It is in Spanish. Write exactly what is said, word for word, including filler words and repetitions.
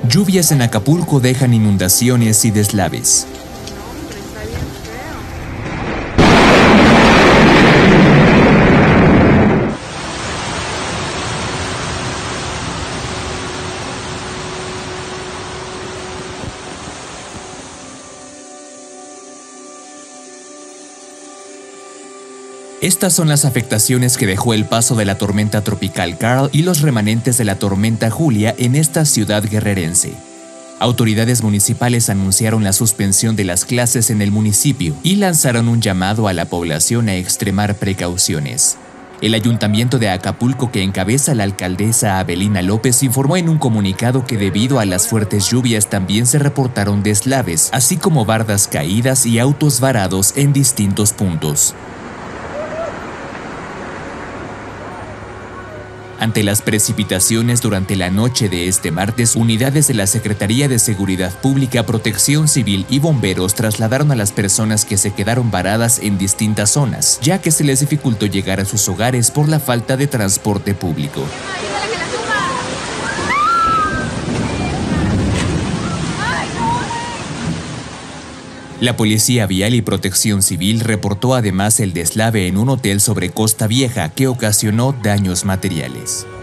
Lluvias en Acapulco dejan inundaciones y deslaves. Estas son las afectaciones que dejó el paso de la tormenta tropical Karl y los remanentes de la tormenta Julia en esta ciudad guerrerense. Autoridades municipales anunciaron la suspensión de las clases en el municipio y lanzaron un llamado a la población a extremar precauciones. El ayuntamiento de Acapulco, que encabeza la alcaldesa Abelina López, informó en un comunicado que debido a las fuertes lluvias también se reportaron deslaves, así como bardas caídas y autos varados en distintos puntos. Ante las precipitaciones durante la noche de este martes, unidades de la Secretaría de Seguridad Pública, Protección Civil y bomberos trasladaron a las personas que se quedaron varadas en distintas zonas, ya que se les dificultó llegar a sus hogares por la falta de transporte público. La Policía Vial y Protección Civil reportó además el deslave en un hotel sobre Costa Vieja que ocasionó daños materiales.